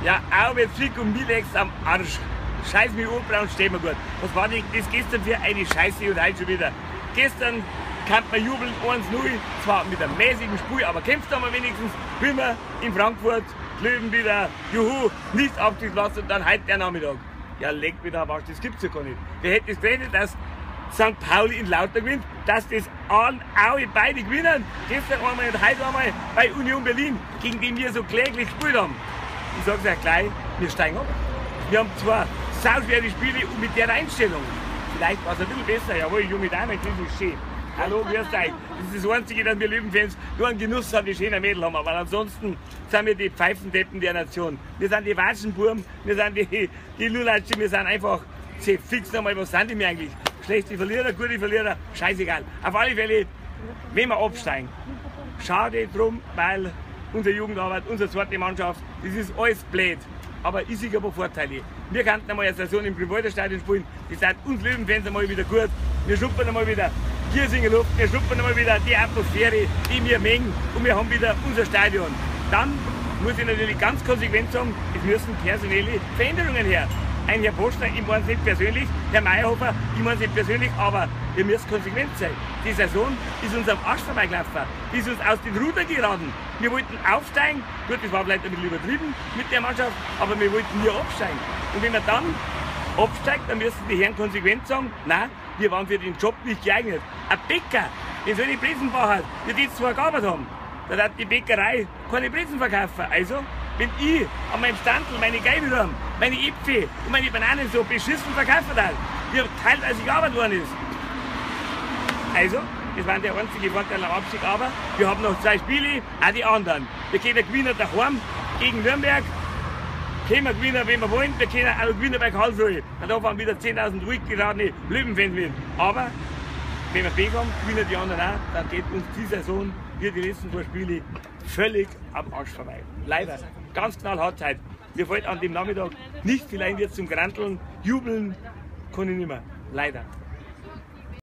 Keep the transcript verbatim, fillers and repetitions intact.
Ja, auch mit Flick und Milex am Arsch. Scheiß mich Urbraun, stehen wir gut. Was war denn das gestern für eine Scheiße und heute schon wieder? Gestern kann man jubeln eins null, zwar mit einem mäßigen Spiel, aber kämpft haben wir wenigstens, wie wir in Frankfurt, Löwen wieder, juhu, nicht abgelassen und dann heute der Nachmittag. Ja, leg mich da was, das gibt's ja gar nicht. Wer hätte es gerechnet, dass Sankt Pauli in Lauter gewinnt, dass das an Aue beide gewinnen. Gestern einmal und heute einmal bei Union Berlin, gegen den wir so kläglich gespielt haben. Ich sag's euch gleich, wir steigen ab. Wir haben zwar sauschwere Spiele und mit der Einstellung, vielleicht war es ein bisschen besser, jawohl, junge Dame, das ist schön. Hallo, grüß euch. Das ist das Einzige, dass wir Löwenfans nur einen Genuss haben, die schöne Mädel haben. Aber ansonsten sind wir die Pfeifendeppen der Nation. Wir sind die Watschenburm, wir sind die, die Lulatschi, wir sind einfach, sie fix nochmal, was sind die mir eigentlich? Schlechte Verlierer, gute Verlierer, scheißegal. Auf alle Fälle, wenn wir absteigen, schade drum, weil unsere Jugendarbeit, unsere zweite Mannschaft, das ist alles blöd. Aber ich sehe aber Vorteile. Wir könnten einmal eine Saison im Grünwalder Stadion spielen, das sind uns Löwenfans einmal wieder gut. Wir schnuppern einmal wieder Giersinger Luft, wir schnuppern einmal wieder die Atmosphäre, die wir mengen, und wir haben wieder unser Stadion. Dann muss ich natürlich ganz konsequent sagen, es müssen personelle Veränderungen her. Ein Herr Postner, ich meine es nicht persönlich, Herr Meyerhofer, ich meine es nicht persönlich, aber wir müssen konsequent sein. Die Saison ist uns am Arsch vorbeigelaufen, die ist uns aus den Rudern geraten. Wir wollten aufsteigen, gut, das war vielleicht ein bisschen übertrieben mit der Mannschaft, aber wir wollten nie absteigen. Und wenn man dann absteigt, dann müssen die Herren konsequent sagen, nein, wir waren für den Job nicht geeignet. Ein Bäcker, den so eine Brezenbauer hat, die jetzt zwar gearbeitet haben, dann hat die Bäckerei keine Brezen verkaufen. Also, wenn ich an meinem Standel meine Geiwürm, meine Äpfel und meine Bananen so beschissen verkaufen darf, wie teilweise gearbeitet worden ist. Also, das war der einzige Vorteil am Abstieg, aber wir haben noch zwei Spiele, auch die anderen. Wir können gewinnen daheim gegen Nürnberg, können wir gewinnen, wenn wir wollen, wir können auch gewinnen bei Karlsruhe. Und da fahren wieder zehntausend ruhig geradene Löwenfans mit. Aber, wenn wir Pech haben, gewinnen die anderen auch, dann geht uns die Saison, wie die letzten zwei Spiele, völlig am Arsch vorbei. Leider. Ganz knallhart heute. Mir fällt an dem Nachmittag nicht, vielleicht wird zum Granteln, jubeln kann ich nicht mehr. Leider.